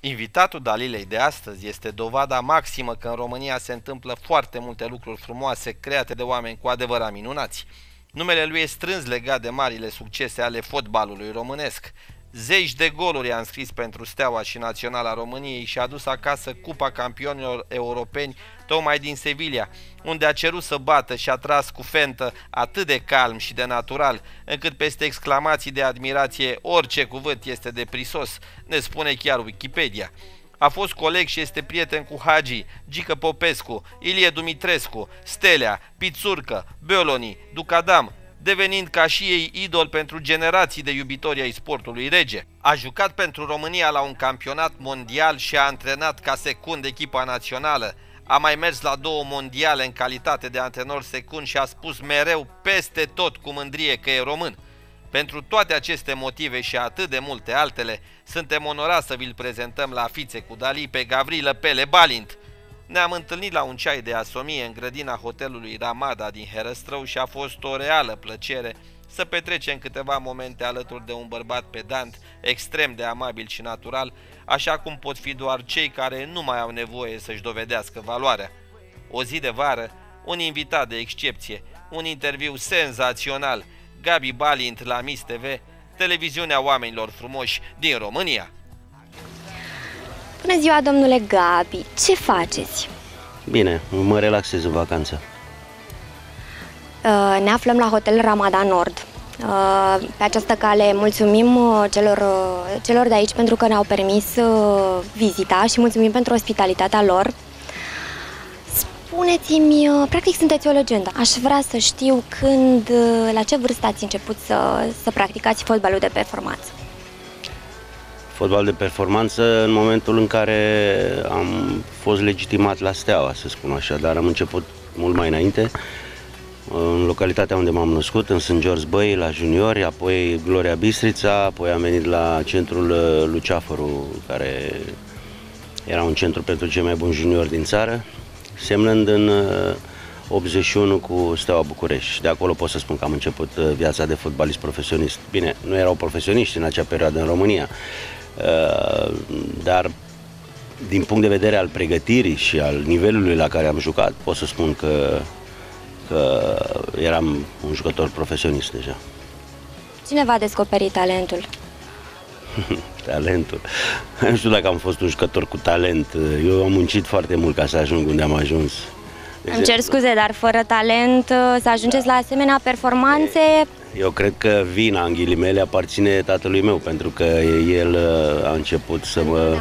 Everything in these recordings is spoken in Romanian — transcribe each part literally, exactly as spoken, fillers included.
Invitatul Dalilei de astăzi este dovada maximă că în România se întâmplă foarte multe lucruri frumoase create de oameni cu adevărat minunați. Numele lui e strâns legat de marile succese ale fotbalului românesc. Zeci de goluri a înscris pentru Steaua și Naționala României și a adus acasă Cupa Campionilor Europeni tocmai din Sevilla, unde a cerut să bată și a tras cu fentă atât de calm și de natural, încât peste exclamații de admirație orice cuvânt este de prisos, ne spune chiar Wikipedia. A fost coleg și este prieten cu Hagi, Gică Popescu, Ilie Dumitrescu, Stelea, Pițurcă, Beoloni, Ducadam, devenind ca și ei idol pentru generații de iubitori ai sportului rege. A jucat pentru România la un campionat mondial și a antrenat ca secund echipa națională. A mai mers la două mondiale în calitate de antrenor secund și a spus mereu peste tot cu mândrie că e român. Pentru toate aceste motive și atât de multe altele, suntem onorați să vi-l prezentăm la Fițe cu Dali pe Gavrilă Pele Balint. Ne-am întâlnit la un ceai de asomie în grădina hotelului Ramada din Herăstrău și a fost o reală plăcere să petrecem câteva momente alături de un bărbat pedant, extrem de amabil și natural, așa cum pot fi doar cei care nu mai au nevoie să-și dovedească valoarea. O zi de vară, un invitat de excepție, un interviu senzațional, Gabi Balint la Miss T V, televiziunea oamenilor frumoși din România. Bună ziua, domnule Gabi! Ce faceți? Bine, mă relaxez în vacanță. Ne aflăm la Hotel Ramada Nord. Pe această cale mulțumim celor, celor de aici pentru că ne-au permis vizita și mulțumim pentru ospitalitatea lor. Spuneți-mi, practic sunteți o legendă. Aș vrea să știu când, la ce vârstă ați început să, să practicați fotbalul de performanță? Fotbal de performanță în momentul în care am fost legitimat la Steaua, să spun așa, dar am început mult mai înainte, în localitatea unde m-am născut, în Sânt George Băi, la juniori, apoi Gloria Bistrița, apoi am venit la centrul Luceafărul, care era un centru pentru cei mai buni juniori din țară, semnând în optzeci și unu cu Steaua București. De acolo pot să spun că am început viața de fotbalist profesionist. Bine, nu erau profesioniști în acea perioadă în România, dar din punct de vedere al pregătirii și al nivelului la care am jucat, pot să spun că, că eram un jucător profesionist deja. Cine v-a descoperit talentul? Talentul? Nu știu dacă am fost un jucător cu talent. Eu am muncit foarte mult ca să ajung unde am ajuns. Îmi cer scuze, dar fără talent să ajungeți la asemenea performanțe? Eu cred că vina, în ghilimele, aparține tatălui meu, pentru că el a început să mă...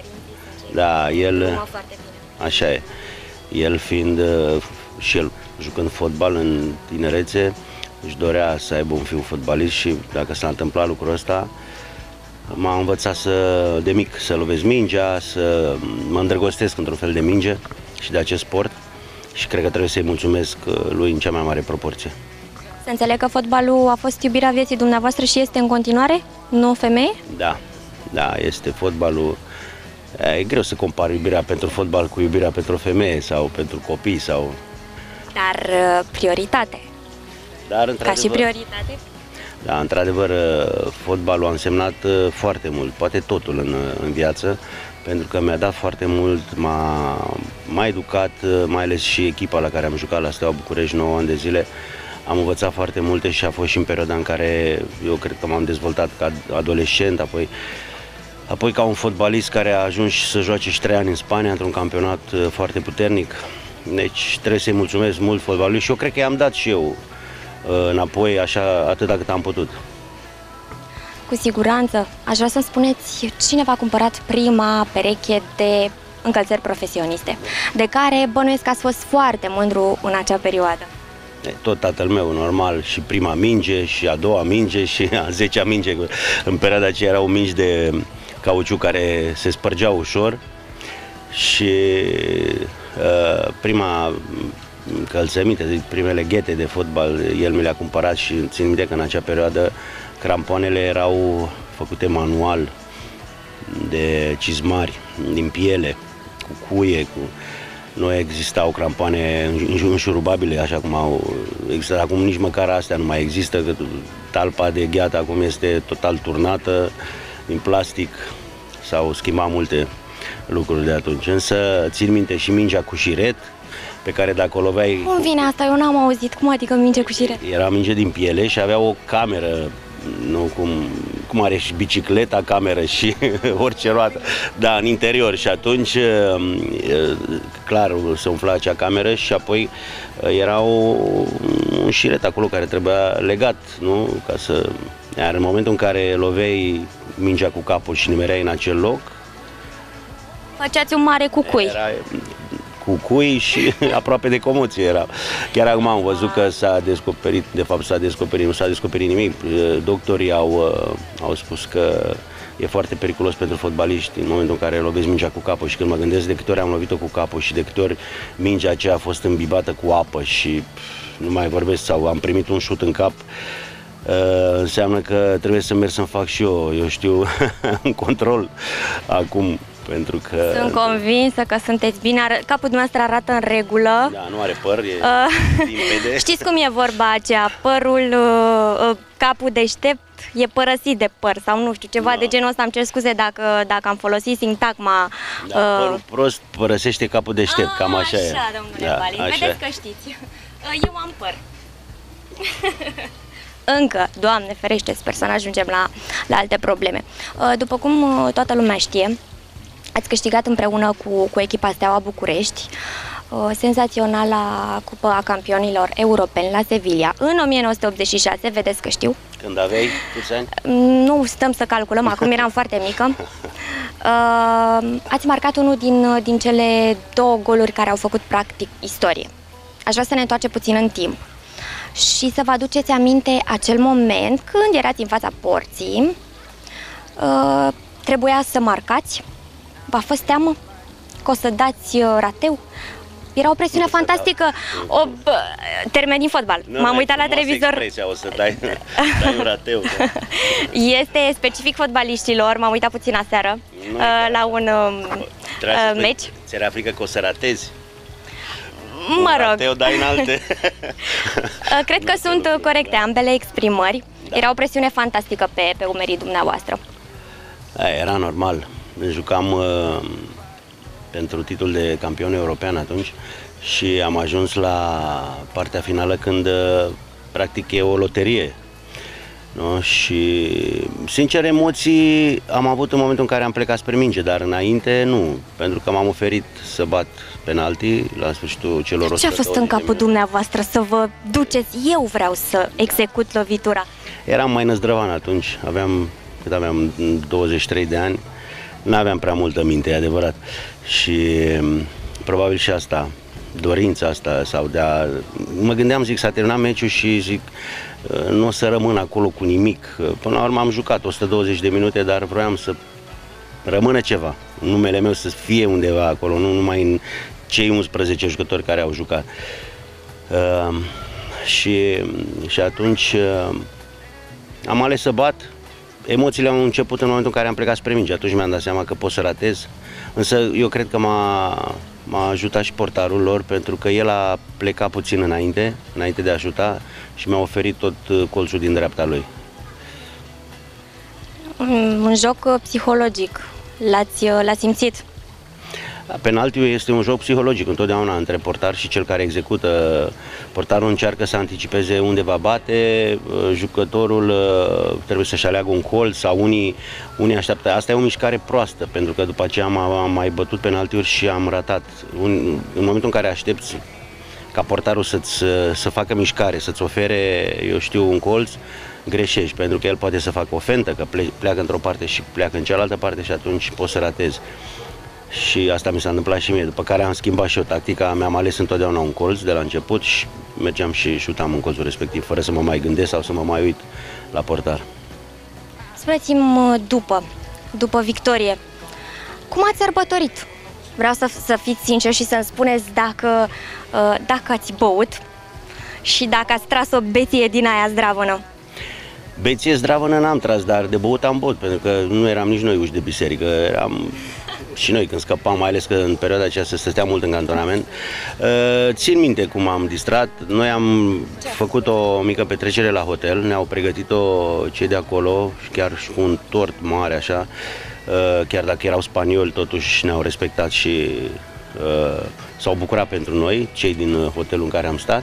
Da, el... Așa e. El fiind și el jucând fotbal în tinerețe, își dorea să aibă un fiu fotbalist și dacă s-a întâmplat lucrul ăsta, m-a învățat să, de mic să lovesc mingea, să mă îndrăgostesc într-un fel de minge și de acest sport. Și cred că trebuie să-i mulțumesc lui în cea mai mare proporție. Să înțeleg că fotbalul a fost iubirea vieții dumneavoastră și este în continuare? Nu o femeie? Da, da, este fotbalul. E greu să compari iubirea pentru fotbal cu iubirea pentru o femeie sau pentru copii sau... Dar prioritate. Dar, ca și prioritate? Da, într-adevăr, fotbalul a însemnat foarte mult, poate totul în, în viață, pentru că mi-a dat foarte mult, m-a educat, mai ales și echipa la care am jucat la Steaua București nouă ani de zile. Am învățat foarte multe și a fost și în perioada în care eu cred că m-am dezvoltat ca adolescent, apoi, apoi ca un fotbalist care a ajuns să joace și trei ani în Spania, într-un campionat foarte puternic. Deci trebuie să-i mulțumesc mult fotbalului și eu cred că i-am dat și eu înapoi așa atâta cât am putut. Cu siguranță. Aș vrea să-mi spuneți cine v-a cumpărat prima pereche de încălțări profesioniste, de care bănuiesc că ați fost foarte mândru în acea perioadă. Tot tatăl meu, normal, și prima minge, și a doua minge, și a zecea minge. În perioada aceea erau mingi de cauciu care se spărgeau ușor și uh, prima încălțăminte, primele ghete de fotbal, el mi le-a cumpărat și țin minte că în acea perioadă crampoanele erau făcute manual de cizmari, din piele, cu cuie, cu... Nu existau crampoane înșurubabile, așa cum au existat acum, nici măcar astea nu mai există, că talpa de gheată acum este total turnată, din plastic, s-au schimbat multe lucruri de atunci. Însă țin minte și mingea cu șiret, pe care dacă o loveai... Cum vine asta? Eu n-am auzit. Cum adică minge cu șiret? Era minge din piele și avea o cameră, nu cum, cum are și bicicleta, cameră și orice roată, da, în interior. Și atunci, clar, se umfla acea cameră și apoi era o, un șiret acolo care trebuia legat, nu? Ca să... Iar în momentul în care loveai mingea cu capul și nimereai în acel loc, făceați un mare cucui. Era cucui și aproape de comoție era. Chiar acum am văzut că s-a descoperit, de fapt s-a descoperit, nu s-a descoperit nimic. Doctorii au, au spus că e foarte periculos pentru fotbaliști în momentul în care lovezi mingea cu capul și când mă gândesc de câte ori am lovit-o cu capul și de câte ori mingea aceea a fost îmbibată cu apă și nu mai vorbesc sau am primit un șut în cap, Uh, înseamnă că trebuie să merg să-mi fac și eu, eu știu, un control acum, pentru că... Sunt convinsă că sunteți bine, capul dumneavoastră arată în regulă. Da, nu are păr, e uh, limpede. Știți cum e vorba aceea, părul, uh, capul deștept e părăsit de păr sau nu știu, ceva da. de genul ăsta, îmi cer scuze dacă, dacă am folosit sintagma. Da, uh... părul prost părăsește capul deștept, ah, cam așa, așa e. Așa, domnule da, Balin, așa. vedeți că știți, eu am păr. Încă, Doamne ferește, sper să nu ajungem la, la alte probleme. După cum toată lumea știe, ați câștigat împreună cu, cu echipa Steaua București senzaționala Cupa a Campionilor Europeni la Sevilla în o mie nouă sute optzeci și șase, vedeți că știu. Când aveai câți ani? Nu stăm să calculăm, acum eram foarte mică. Ați marcat unul din, din cele două goluri care au făcut practic istorie. Aș vrea să ne întoarcem puțin în timp și să vă aduceți aminte acel moment când erați în fața porții, uh, trebuia să marcați, v-a fost teamă că o să dați uh, rateu? Era o presiune nu fantastică, o, bă, termen din fotbal, m-am uitat la televizor. O să dai, dai un rateu. Este specific fotbaliștilor, m-am uitat puțin aseară uh, la un uh, meci. Ți era frică că o să ratezi? Mă rog. Te o dai în alte. Cred că sunt corecte ambele exprimări. Da. Era o presiune fantastică pe, pe umerii dumneavoastră. Da, era normal. Jucam uh, pentru titlul de campion european atunci și am ajuns la partea finală când uh, practic e o loterie. No? Și sincer emoții am avut în momentul în care am plecat spre minge, dar înainte nu, pentru că m-am oferit să bat penalti la sfârșitul celor o sută. Ce a fost în capul dumneavoastră să vă duceți? Eu vreau să execut lovitura. Eram mai năzdrăvan atunci, aveam, cât aveam douăzeci și trei de ani, nu aveam prea multă minte, e adevărat. Și probabil și asta, dorința asta sau de a... Mă gândeam, zic, s-a terminat meciul și zic, nu o să rămân acolo cu nimic. Până la urmă am jucat o sută douăzeci de minute, dar vroiam să rămână ceva. Numele meu să fie undeva acolo, nu numai în cei unsprezece jucători care au jucat. Uh, și, și atunci uh, am ales să bat. Emoțiile au început în momentul în care am plecat spre minge. Atunci mi-am dat seama că pot să ratez. Însă eu cred că m-a m-a ajutat și portarul lor, pentru că el a plecat puțin înainte, înainte de a ajuta și mi-a oferit tot colțul din dreapta lui. Un joc psihologic. L-ați l-ați simțit? Penaltiul este un joc psihologic întotdeauna între portar și cel care execută. Portarul încearcă să anticipeze unde va bate, jucătorul trebuie să-și aleagă un colț sau unii, unii așteaptă. Asta e o mișcare proastă, pentru că după aceea am, am mai bătut penaltiuri și am ratat. Un, în momentul în care aștepți ca portarul să-ți, să facă mișcare, să-ți ofere, eu știu, un colț, greșești, pentru că el poate să facă o fentă, că pleacă într-o parte și pleacă în cealaltă parte și atunci poți să ratezi. Și asta mi s-a întâmplat și mie, după care am schimbat și eu tactica, mi-am ales întotdeauna un colț de la început și mergeam și șutam în colțul respectiv, fără să mă mai gândesc sau să mă mai uit la portar. Spuneți-mi după, după victorie, cum ați sărbătorit? Vreau să, să fiți sinceri și să-mi spuneți dacă, dacă ați băut și dacă ați tras o beție din aia zdravănă. Beție zdravănă n-am tras, dar de băut am băut, pentru că nu eram nici noi uși de biserică, eram... Și noi când scăpam, mai ales că în perioada aceea se stătea mult în cantonament. Țin minte cum am distrat. Noi am făcut o mică petrecere la hotel, ne-au pregătit-o cei de acolo, chiar și cu un tort mare așa. chiar dacă erau spanioli, totuși ne-au respectat și s-au bucurat pentru noi, cei din hotelul în care am stat.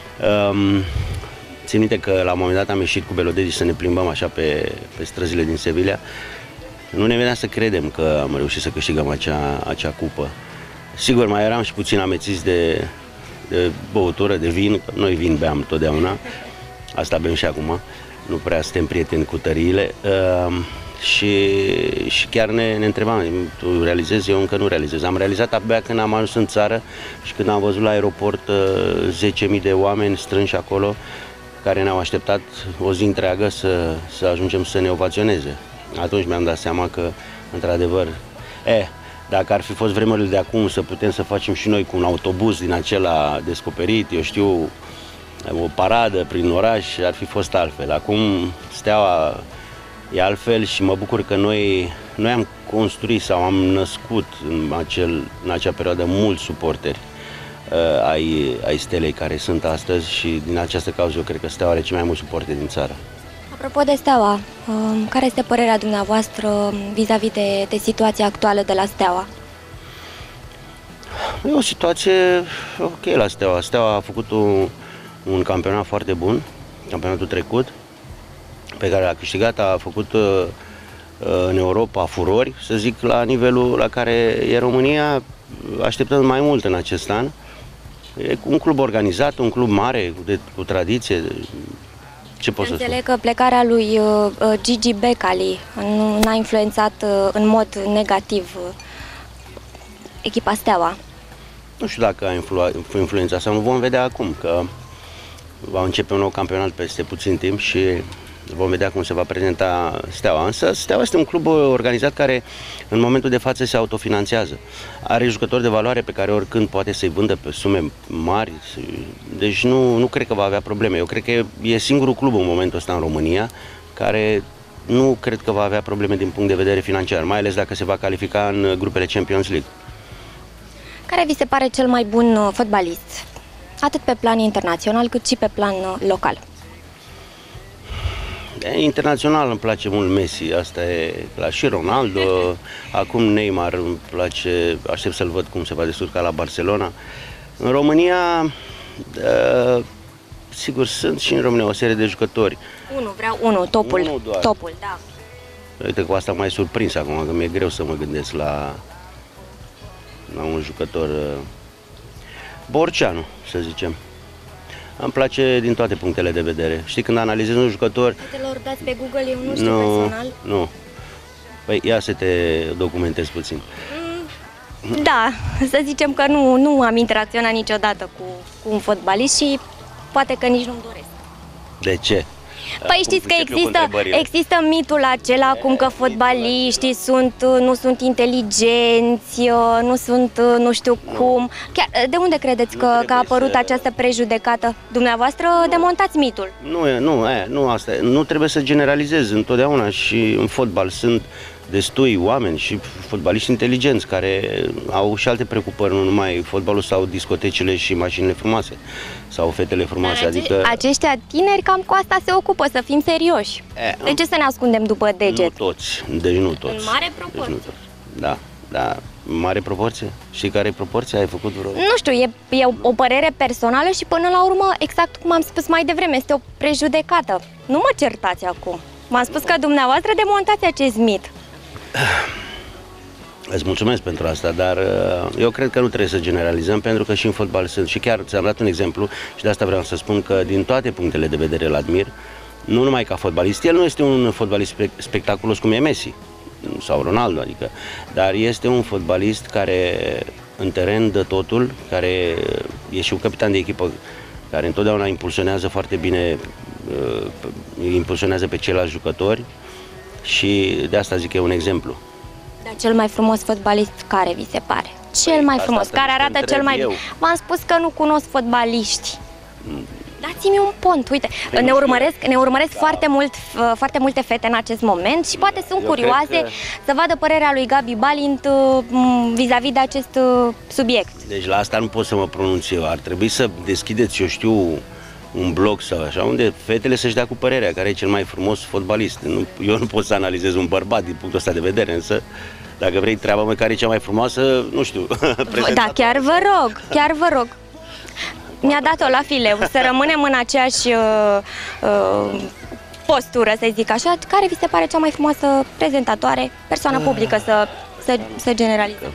Țin minte că la un moment dat am ieșit cu Belodedi să ne plimbăm așa pe, pe străzile din Sevilla. Nu ne venea să credem că am reușit să câștigăm acea, acea cupă. Sigur, mai eram și puțin amețiți de, de băutură, de vin. Noi vin beam totdeauna, asta bem și acum. Nu prea suntem prieteni cu tăriile. Uh, și, și chiar ne, ne întrebam, tu realizezi? Eu încă nu realizez. Am realizat abia când am ajuns în țară și când am văzut la aeroport uh, zece mii de oameni strânși acolo, care ne-au așteptat o zi întreagă să, să ajungem să ne ovaționeze. Atunci mi-am dat seama că, într-adevăr, eh, dacă ar fi fost vremurile de acum să putem să facem și noi cu un autobuz din acela descoperit, eu știu, o paradă prin oraș, ar fi fost altfel. Acum Steaua e altfel și mă bucur că noi, noi am construit sau am născut în, acel, în acea perioadă mulți suporteri uh, ai, ai Stelei care sunt astăzi și din această cauză eu cred că Steaua are cei mai mulți suporteri din țară. Apropo de Steaua, care este părerea dumneavoastră vis-a-vis -vis de, de situația actuală de la Steaua? E o situație ok la Steaua. Steaua a făcut un, un campionat foarte bun, campionatul trecut, pe care l-a câștigat, a făcut în Europa furori, să zic, la nivelul la care e România, așteptăm mai mult în acest an. E un club organizat, un club mare, de, cu tradiție. Ce pot să spun? Înțeleg că plecarea lui Gigi Becali nu a influențat în mod negativ echipa Steaua. Nu știu dacă a influ influențat sau nu, vom vedea acum, că va începe un nou campionat peste puțin timp și vom vedea cum se va prezenta Steaua. Însă Steaua este un club organizat care în momentul de față se autofinanțează. Are jucători de valoare pe care oricând poate să-i vândă pe sume mari, deci nu, nu cred că va avea probleme. Eu cred că e singurul club în momentul ăsta în România care nu cred că va avea probleme din punct de vedere financiar, mai ales dacă se va califica în grupele Champions League. Care vi se pare cel mai bun fotbalist, atât pe plan internațional cât și pe plan local? Internațional îmi place mult Messi, asta e clar, și Ronaldo, acum Neymar îmi place, aștept să-l văd cum se va descurca la Barcelona. În România, uh, sigur, sunt și în România o serie de jucători. Unu, vreau unul, topul, unu doar. topul, da. Uite, cu asta m-ai surprins acum, că mi-e greu să mă gândesc la, la un jucător. Uh, Borceanu, să zicem. Îmi place din toate punctele de vedere. Știi, când analizezi un jucător... Te-l dați pe Google, eu nu știu nu, personal. Nu. Păi ia să te documentezi puțin. Mm, da, să zicem că nu, nu am interacționat niciodată cu, cu un fotbalist și poate că nici nu-mi doresc. De ce? Păi știți că există, există mitul acela acum că fotbaliștii sunt, nu sunt inteligenți, nu sunt nu știu cum. Chiar, de unde credeți că, că a apărut să... această prejudecată? Dumneavoastră nu. Demontați mitul. Nu, nu, aia, nu, asta, nu trebuie să generalizezi întotdeauna și în fotbal sunt destui oameni și fotbaliști inteligenți care au și alte preocupări, nu numai fotbalul sau discotecile și mașinile frumoase sau fetele frumoase. Ace adică... Aceștia tineri cam cu asta se ocupă, să fim serioși. E, de ce să ne ascundem după deget? Nu toți, deci nu toți. În mare proporție. Deci nu toți. Da, da, în mare proporție. Și care proporție ai făcut vreo? Nu știu, e, e o, o părere personală și până la urmă, exact cum am spus mai devreme, este o prejudecată. Nu mă certați acum. M-am spus că dumneavoastră demontați acest mit. Îți mulțumesc pentru asta, dar eu cred că nu trebuie să generalizăm, pentru că și în fotbal sunt, și chiar ți-am dat un exemplu și de asta vreau să spun că din toate punctele de vedere îl admir, nu numai ca fotbalist, el nu este un fotbalist spectaculos cum e Messi sau Ronaldo, adică, dar este un fotbalist care în teren dă totul, care e și un capitan de echipă care întotdeauna impulsionează foarte bine, îi impulsionează pe ceilalți jucători. Și de asta zic că e un exemplu. Dar cel mai frumos fotbalist care vi se pare? Cel păi, mai frumos, care arată cel mai bine? V-am spus că nu cunosc fotbaliști. Mm. Dați-mi un pont, uite, păi ne urmăresc, ne urmăresc da. foarte, mult, foarte multe fete în acest moment și poate sunt Eu curioase că... să vadă părerea lui Gabi Balint vis-a-vis -vis de acest subiect. Deci la asta nu pot să mă pronunț eu, ar trebui să deschideți, eu știu, un blog sau așa, unde fetele să-și dea cu părerea care e cel mai frumos fotbalist. Nu, eu nu pot să analizez un bărbat din punctul ăsta de vedere, însă dacă vrei treaba mea care e cea mai frumoasă, nu știu. Da, chiar vă rog, chiar vă rog. Mi-a dat-o la fileu, să rămânem în aceeași uh, uh, postură, să zic așa. Care vi se pare cea mai frumoasă prezentatoare, persoană publică, să, să, să generalizăm?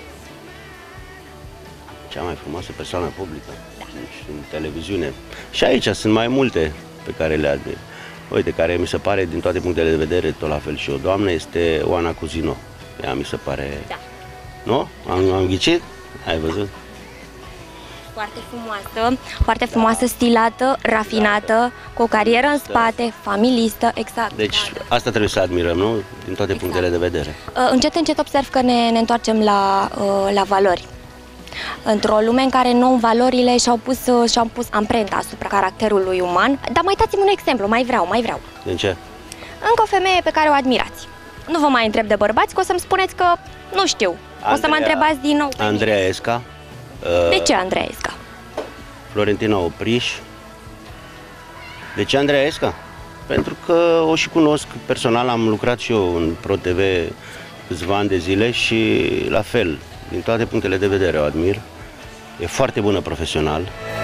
Cea mai frumoasă persoană publică? Da. În televiziune. Și aici sunt mai multe pe care le admir. Uite, care mi se pare, din toate punctele de vedere, tot la fel și o doamnă, este Oana Cuzino. Ea mi se pare... Da. Nu? Am, am ghicit? Ai văzut? Foarte frumoasă, foarte frumoasă, stilată, rafinată, cu o carieră în spate, familistă, exact. Deci asta trebuie să admirăm, nu? Din toate exact. punctele de vedere. Încet, încet observ că ne, ne întoarcem la, la valori. Într-o lume în care nou valorile și-au pus, și-au pus amprenta asupra caracterului uman. Dar mai dați-mi un exemplu, mai vreau, mai vreau. De ce? Încă o femeie pe care o admirați. Nu vă mai întreb de bărbați, că o să-mi spuneți că nu știu. Andreea, o să mă întrebați din nou. Andreea Esca. De ce Andreea Esca? Florentina Opriș. De ce Andreea Esca? Pentru că o și cunosc personal, am lucrat și eu în Pro T V câțiva ani de zile și la fel, din toate punctele de vedere o admir. E foarte bună profesional.